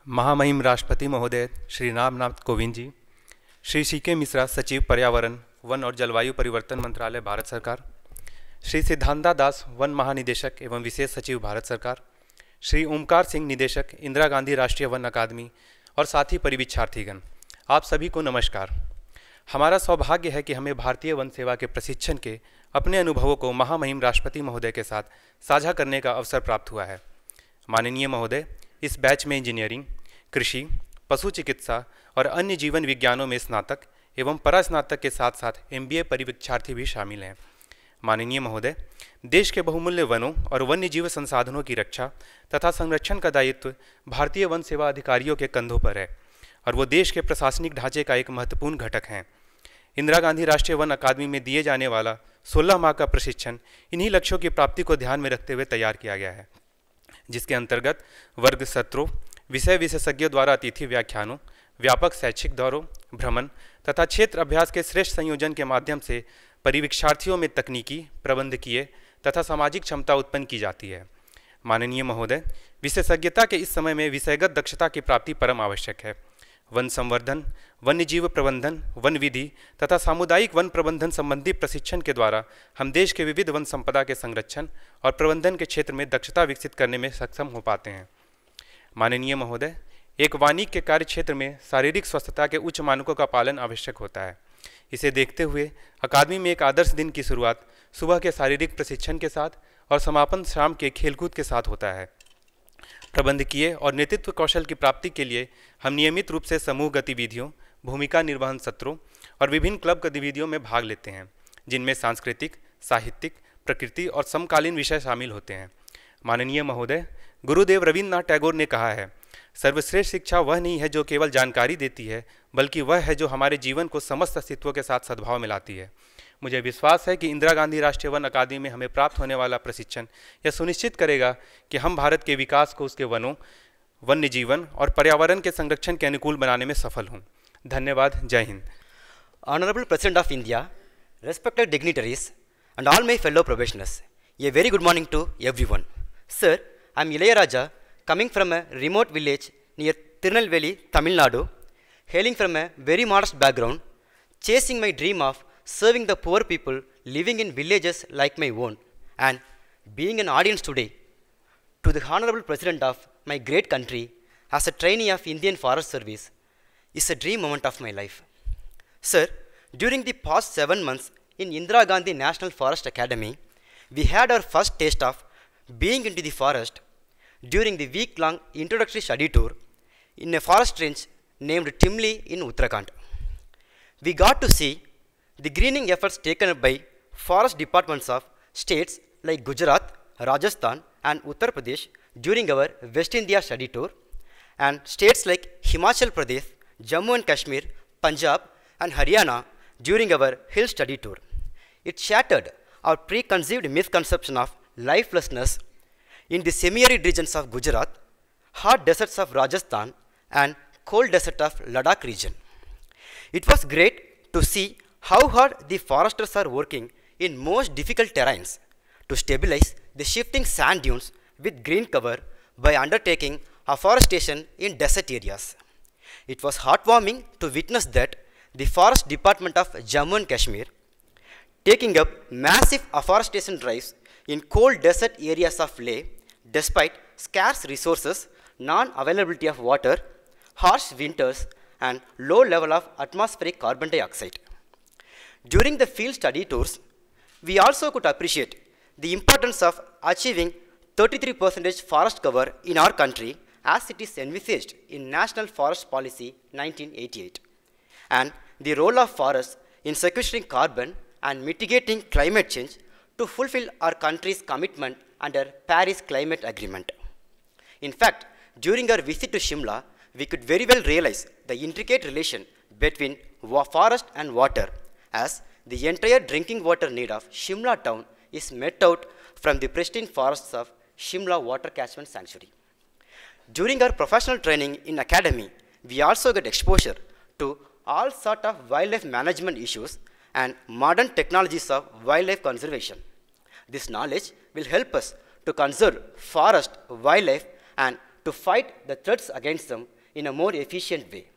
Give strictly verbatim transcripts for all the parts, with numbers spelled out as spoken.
महामहिम राष्ट्रपति महोदय श्री राम नाथ कोविंद जी, श्री सी के मिश्रा सचिव पर्यावरण वन और जलवायु परिवर्तन मंत्रालय भारत सरकार, श्री सिद्धांता दास वन महानिदेशक एवं विशेष सचिव भारत सरकार, श्री ओमकार सिंह निदेशक इंदिरा गांधी राष्ट्रीय वन अकादमी और साथी परिवीक्षार्थीगण, आप सभी को नमस्कार। हमारा सौभाग्य है कि हमें भारतीय वन सेवा के प्रशिक्षण के अपने अनुभवों को महामहिम राष्ट्रपति महोदय के साथ साझा करने का अवसर प्राप्त हुआ है। माननीय महोदय, इस बैच में इंजीनियरिंग, कृषि, पशु चिकित्सा और अन्य जीवन विज्ञानों में स्नातक एवं परास्नातक के साथ साथ एमबीए परिवीक्षार्थी भी शामिल हैं। माननीय महोदय, देश के बहुमूल्य वनों और वन्य जीव संसाधनों की रक्षा तथा संरक्षण का दायित्व भारतीय वन सेवा अधिकारियों के कंधों पर है और वो देश के प्रशासनिक ढांचे का एक महत्वपूर्ण घटक हैं। इंदिरा गांधी राष्ट्रीय वन अकादमी में दिए जाने वाला सोलह माह का प्रशिक्षण इन्हीं लक्ष्यों की प्राप्ति को ध्यान में रखते हुए तैयार किया गया है, जिसके अंतर्गत वर्ग सत्रों, विषय विशेषज्ञों द्वारा अतिथि व्याख्यानों, व्यापक शैक्षिक दौरों, भ्रमण तथा क्षेत्र अभ्यास के श्रेष्ठ संयोजन के माध्यम से परिवीक्षार्थियों में तकनीकी, प्रबंधकीय तथा सामाजिक क्षमता उत्पन्न की जाती है। माननीय महोदय, विशेषज्ञता के इस समय में विषयगत दक्षता की प्राप्ति परम आवश्यक है। वन संवर्धन, वन्य जीव प्रबंधन, वन विधि तथा सामुदायिक वन प्रबंधन संबंधी प्रशिक्षण के द्वारा हम देश के विविध वन संपदा के संरक्षण और प्रबंधन के क्षेत्र में दक्षता विकसित करने में सक्षम हो पाते हैं। माननीय महोदय, एक वानिक के कार्य क्षेत्र में शारीरिक स्वस्थता के उच्च मानकों का पालन आवश्यक होता है। इसे देखते हुए अकादमी में एक आदर्श दिन की शुरुआत सुबह के शारीरिक प्रशिक्षण के साथ और समापन शाम के खेलकूद के साथ होता है। प्रबंधकीय और नेतृत्व कौशल की प्राप्ति के लिए हम नियमित रूप से समूह गतिविधियों, भूमिका निर्वहन सत्रों और विभिन्न क्लब गतिविधियों में भाग लेते हैं, जिनमें सांस्कृतिक, साहित्यिक, प्रकृति और समकालीन विषय शामिल होते हैं। माननीय महोदय, गुरुदेव रविन्द्रनाथ टैगोर ने कहा है, सर्वश्रेष्ठ शिक्षा वह नहीं है जो केवल जानकारी देती है, बल्कि वह है जो हमारे जीवन को समस्त अस्तित्वों के साथ सद्भाव में लाती है। मुझे विश्वास है कि इंदिरा गांधी राष्ट्रीय वन अकादमी में हमें प्राप्त होने वाला प्रशिक्षण यह सुनिश्चित करेगा कि हम भारत के विकास को उसके वनों, वन्य जीवन और पर्यावरण के संरक्षण के अनुकूल बनाने में सफल हों। धन्यवाद। जय Hind. Honorable President of India, respected dignitaries, and all my fellow probationers, a very good morning to everyone. Sir, I am Ilayaraja, coming from a remote village near Tirunelveli, Tamil Nadu, hailing from a very modest background, chasing my dream of serving the poor people living in villages like my own, and being an audience today to the Honorable President of my great country as a trainee of Indian Forest Service is a dream moment of my life. Sir, during the past seven months in Indira Gandhi National Forest Academy, we had our first taste of being into the forest during the week-long introductory study tour in a forest range named Timli in Uttarakhand. We got to see the greening efforts taken up by forest departments of states like Gujarat, Rajasthan and Uttar Pradesh during our West India study tour, and states like Himachal Pradesh, Jammu and Kashmir, Punjab and Haryana during our hill study tour. It shattered our preconceived misconception of lifelessness in the semi-arid regions of Gujarat, hot deserts of Rajasthan and cold desert of Ladakh region. It was great to see how hard the foresters are working in most difficult terrains to stabilize the shifting sand dunes with green cover by undertaking afforestation in desert areas. It was heartwarming to witness that the Forest Department of Jammu and Kashmir taking up massive afforestation drives in cold desert areas of Leh despite scarce resources, non-availability of water, harsh winters and low level of atmospheric carbon dioxide. During the field study tours, we also could appreciate the importance of achieving thirty-three percent forest cover in our country as it is envisaged in National Forest Policy nineteen eighty-eight, and the role of forests in sequestering carbon and mitigating climate change to fulfill our country's commitment under Paris Climate Agreement. In fact, during our visit to Shimla, we could very well realize the intricate relation between forest and water, as the entire drinking water need of Shimla town is met out from the pristine forests of Shimla Water Catchment Sanctuary. During our professional training in academy, we also get exposure to all sort of wildlife management issues and modern technologies of wildlife conservation. This knowledge will help us to conserve forest, wildlife and to fight the threats against them in a more efficient way.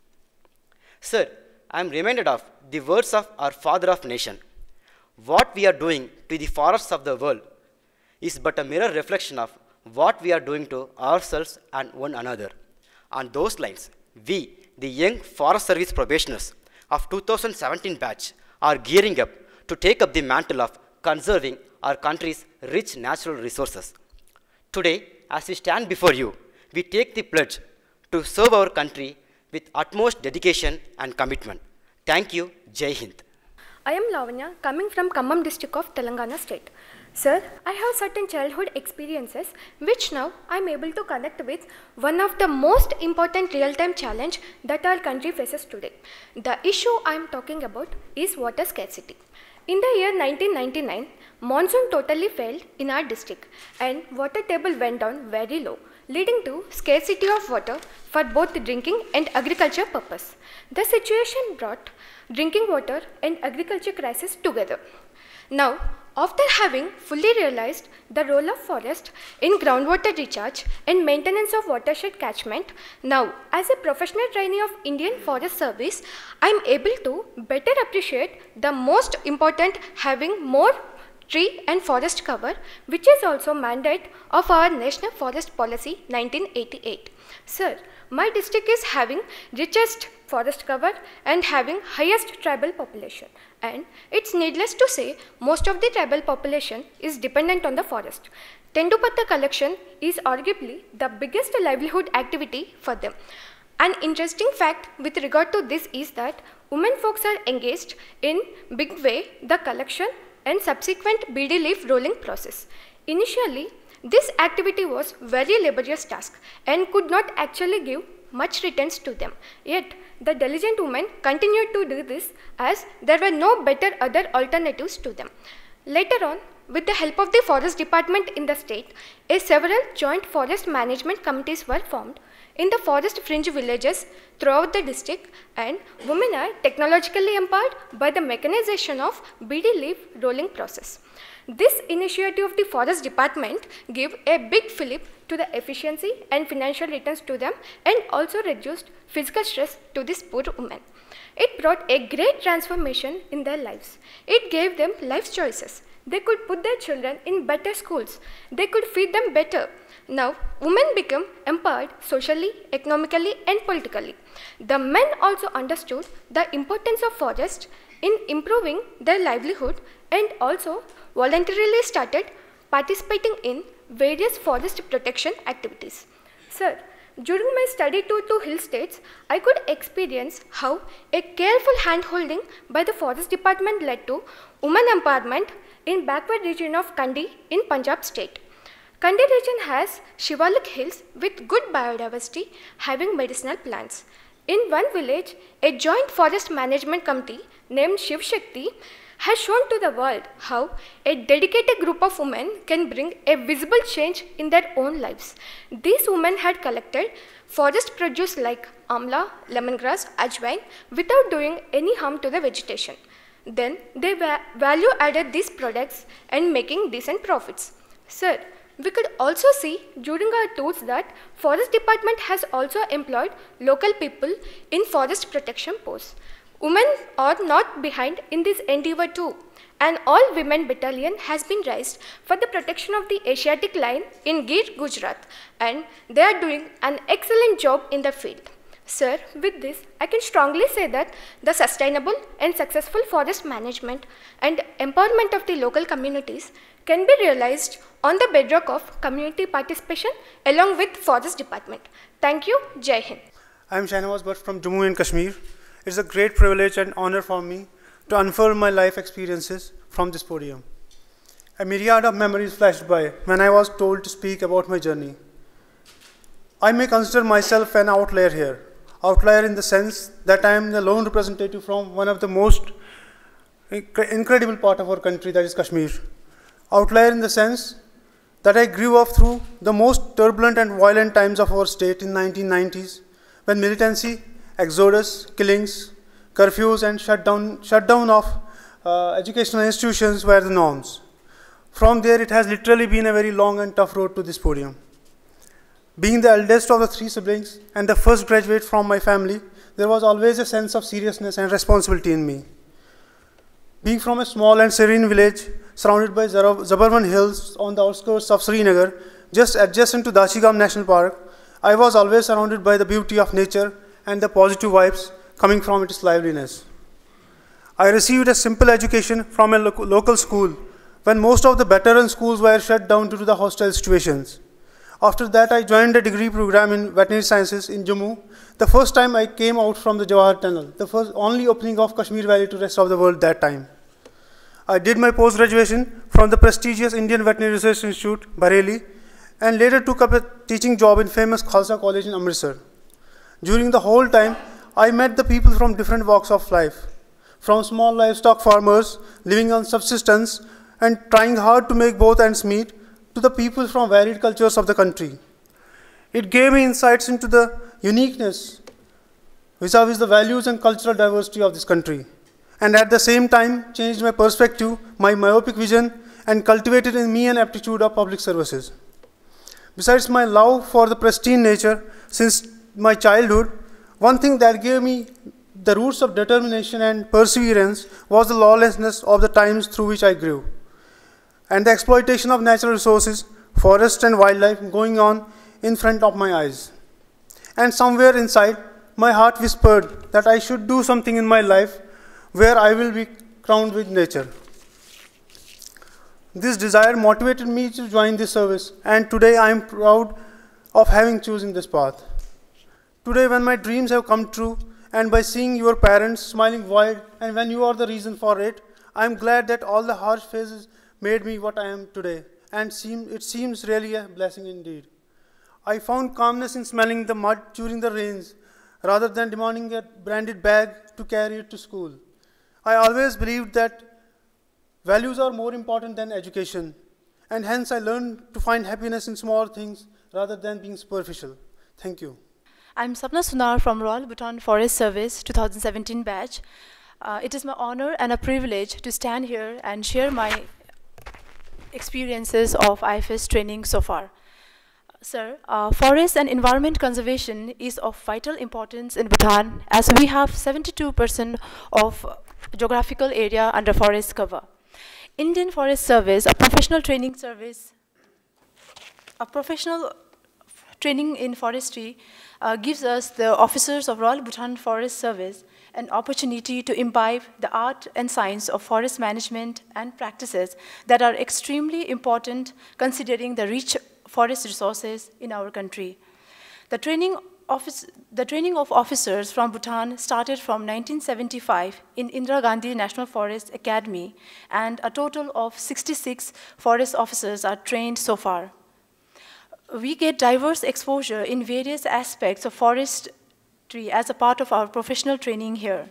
Sir, I am reminded of the words of our father of nation. What we are doing to the forests of the world is but a mirror reflection of what we are doing to ourselves and one another. On those lines, we, the young Forest Service probationers of two thousand seventeen batch, are gearing up to take up the mantle of conserving our country's rich natural resources. Today, as we stand before you, we take the pledge to serve our country with utmost dedication and commitment. Thank you. Jai Hind. I am Lavanya, coming from Khammam district of Telangana state. Sir, I have certain childhood experiences which now I am able to connect with one of the most important real-time challenge that our country faces today. The issue I am talking about is water scarcity. In the year nineteen ninety-nine, monsoon totally failed in our district and water table went down very low, leading to scarcity of water for both drinking and agriculture purpose. The situation brought drinking water and agriculture crisis together. Now, after having fully realized the role of forest in groundwater recharge and maintenance of watershed catchment, now as a professional trainee of Indian Forest Service, I am able to better appreciate the most important having more tree and forest cover, which is also mandate of our National Forest Policy nineteen eighty-eight. Sir, my district is having richest forest cover and having highest tribal population, and it's needless to say most of the tribal population is dependent on the forest. Tendupatta collection is arguably the biggest livelihood activity for them. An interesting fact with regard to this is that women folks are engaged in big way the collection and subsequent beedi leaf rolling process. Initially, this activity was very laborious task and could not actually give much returns to them. Yet, the diligent women continued to do this as there were no better other alternatives to them. Later on, with the help of the forest department in the state, a several joint forest management committees were formed in the forest fringe villages throughout the district, and women are technologically empowered by the mechanization of beedi leaf rolling process. This initiative of the forest department gave a big fillip to the efficiency and financial returns to them and also reduced physical stress to these poor women. It brought a great transformation in their lives. It gave them life choices. They could put their children in better schools. They could feed them better. Now, women become empowered socially, economically, and politically. The men also understood the importance of forest in improving their livelihood and also voluntarily started participating in various forest protection activities. Sir, during my study tour to hill states, I could experience how a careful hand-holding by the forest department led to women empowerment in backward region of Kandi in Punjab state. Kandi region has Shivalik hills with good biodiversity having medicinal plants. In one village, a joint forest management committee named Shiv Shakti has shown to the world how a dedicated group of women can bring a visible change in their own lives. These women had collected forest produce like amla, lemongrass, ajwain without doing any harm to the vegetation. Then they va value added these products and making decent profits. Sir, we could also see during our tours that forest department has also employed local people in forest protection posts. Women are not behind in this endeavor too. An all-women battalion has been raised for the protection of the Asiatic lion in Gir, Gujarat, and they are doing an excellent job in the field. Sir, with this, I can strongly say that the sustainable and successful forest management and empowerment of the local communities can be realized on the bedrock of community participation along with forest department. Thank you. Jai Hind. I am Shahnawaz Bhatt from Jammu and Kashmir. It's a great privilege and honor for me to unfurl my life experiences from this podium. A myriad of memories flashed by when I was told to speak about my journey. I may consider myself an outlier here. Outlier in the sense that I am the lone representative from one of the most incredible part of our country, that is Kashmir. Outlier in the sense that I grew up through the most turbulent and violent times of our state in nineteen nineties, when militancy, exodus, killings, curfews, and shutdown, shutdown of uh, educational institutions were the norms. From there, it has literally been a very long and tough road to this podium. Being the eldest of the three siblings and the first graduate from my family, there was always a sense of seriousness and responsibility in me. Being from a small and serene village surrounded by Zabarwan hills on the outskirts of Srinagar, just adjacent to Dashigam National Park, I was always surrounded by the beauty of nature and the positive vibes coming from its liveliness. I received a simple education from a lo local school when most of the veteran schools were shut down due to the hostile situations. After that, I joined a degree program in veterinary sciences in Jammu, the first time I came out from the Jawahar Tunnel, the first only opening of Kashmir Valley to the rest of the world that time. I did my post-graduation from the prestigious Indian Veterinary Research Institute, Bareilly, and later took up a teaching job in famous Khalsa College in Amritsar. During the whole time, I met the people from different walks of life, from small livestock farmers living on subsistence and trying hard to make both ends meet, to the people from varied cultures of the country. It gave me insights into the uniqueness vis-a-vis the values and cultural diversity of this country, and at the same time changed my perspective, my myopic vision, and cultivated in me an aptitude of public services. Besides my love for the pristine nature since my childhood, one thing that gave me the roots of determination and perseverance was the lawlessness of the times through which I grew, and the exploitation of natural resources, forest and wildlife going on in front of my eyes. And somewhere inside, my heart whispered that I should do something in my life where I will be crowned with nature. This desire motivated me to join this service, and today I am proud of having chosen this path. Today, when my dreams have come true, and by seeing your parents smiling wide, and when you are the reason for it, I am glad that all the harsh phases made me what I am today, and seem, it seems really a blessing indeed. I found calmness in smelling the mud during the rains, rather than demanding a branded bag to carry it to school. I always believed that values are more important than education, and hence I learned to find happiness in small things rather than being superficial. Thank you. I'm Sapna Sunar from Royal Bhutan Forest Service two thousand seventeen batch. Uh, it is my honor and a privilege to stand here and share my experiences of I F S training so far. Sir, uh, forest and environment conservation is of vital importance in Bhutan, as we have seventy-two percent of geographical area under forest cover. Indian Forest Service, a professional training service, a professional training in forestry uh, gives us, the officers of Royal Bhutan Forest Service, an opportunity to imbibe the art and science of forest management and practices that are extremely important considering the rich forest resources in our country. The training, office, the training of officers from Bhutan started from nineteen seventy-five in Indira Gandhi National Forest Academy, and a total of sixty-six forest officers are trained so far. We get diverse exposure in various aspects of forestry as a part of our professional training here.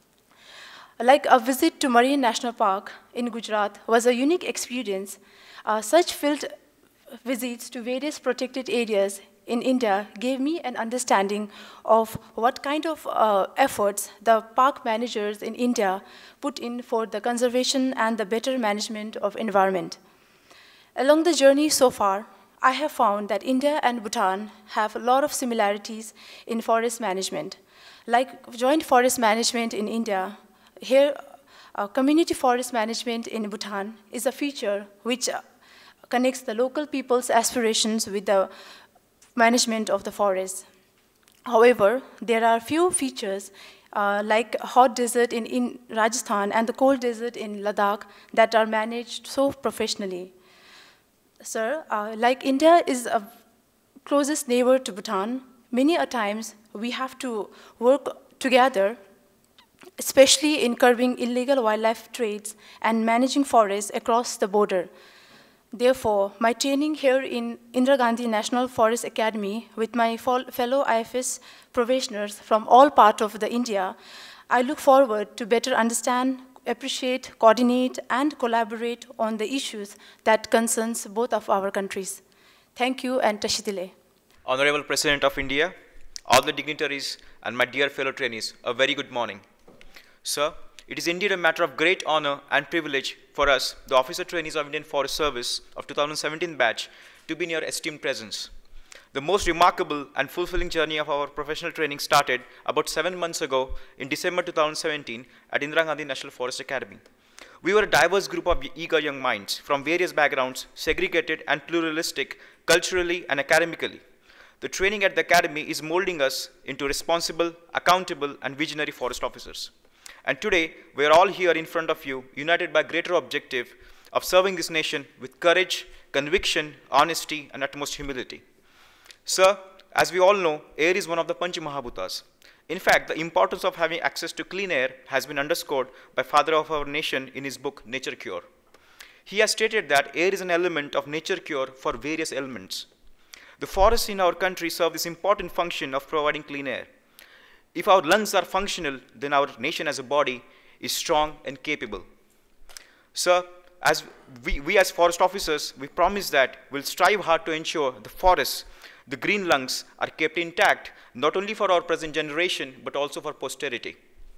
Like a visit to Marine National Park in Gujarat was a unique experience. Uh, such field visits to various protected areas in India gave me an understanding of what kind of uh, efforts the park managers in India put in for the conservation and the better management of environment. Along the journey so far, I have found that India and Bhutan have a lot of similarities in forest management. Like joint forest management in India, here uh, community forest management in Bhutan is a feature which uh, connects the local people's aspirations with the management of the forest. However, there are few features uh, like hot desert in, in Rajasthan and the cold desert in Ladakh that are managed so professionally. Sir, uh, like India is a closest neighbor to Bhutan, many a times we have to work together, especially in curbing illegal wildlife trades and managing forests across the border. Therefore, my training here in Indira Gandhi National Forest Academy with my fellow I F S probationers from all parts of the India, I look forward to better understand, appreciate, coordinate, and collaborate on the issues that concerns both of our countries. Thank you, and Tashidile. Honorable President of India, all the dignitaries, and my dear fellow trainees, a very good morning. Sir, it is indeed a matter of great honor and privilege for us, the officer trainees of Indian Forest Service of two thousand seventeen batch, to be in your esteemed presence. The most remarkable and fulfilling journey of our professional training started about seven months ago in December two thousand seventeen at Indira Gandhi National Forest Academy. We were a diverse group of eager young minds from various backgrounds, segregated and pluralistic culturally and academically. The training at the academy is molding us into responsible, accountable, and visionary forest officers. And today, we are all here in front of you, united by a greater objective of serving this nation with courage, conviction, honesty, and utmost humility. Sir, as we all know, air is one of the Panch Mahabhutas. In fact, the importance of having access to clean air has been underscored by Father of our nation in his book, Nature Cure. He has stated that air is an element of nature cure for various ailments. The forests in our country serve this important function of providing clean air. If our lungs are functional, then our nation as a body is strong and capable. Sir, as we, we as forest officers, we promise that we'll strive hard to ensure the forests, the green lungs, are kept intact, not only for our present generation, but also for posterity.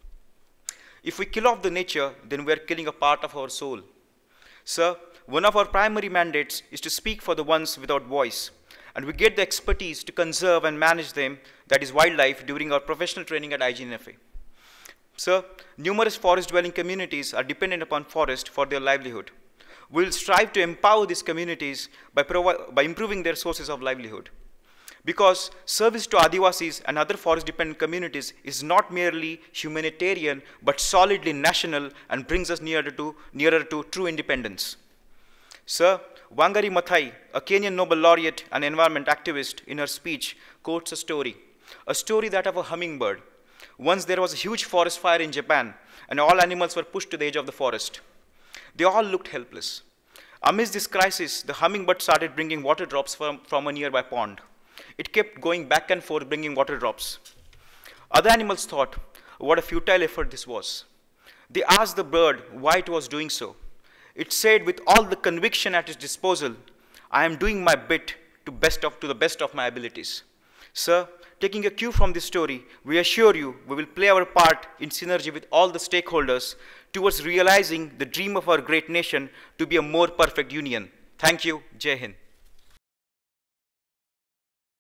If we kill off the nature, then we are killing a part of our soul. Sir, one of our primary mandates is to speak for the ones without voice, and we get the expertise to conserve and manage them, that is wildlife, during our professional training at I G N F A. Sir, numerous forest-dwelling communities are dependent upon forest for their livelihood. We will strive to empower these communities by, by improving their sources of livelihood. Because service to Adivasis and other forest-dependent communities is not merely humanitarian, but solidly national and brings us nearer to, nearer to true independence. Sir, Wangari Maathai, a Kenyan Nobel laureate and environment activist, in her speech quotes a story, a story that of a hummingbird. Once there was a huge forest fire in Japan, and all animals were pushed to the edge of the forest. They all looked helpless. Amidst this crisis, the hummingbird started bringing water drops from, from a nearby pond. It kept going back and forth, bringing water drops. Other animals thought, what a futile effort this was. They asked the bird why it was doing so. It said with all the conviction at its disposal, I am doing my bit to, best of, to the best of my abilities. Sir, taking a cue from this story, we assure you we will play our part in synergy with all the stakeholders towards realizing the dream of our great nation to be a more perfect union. Thank you. Jai Hind.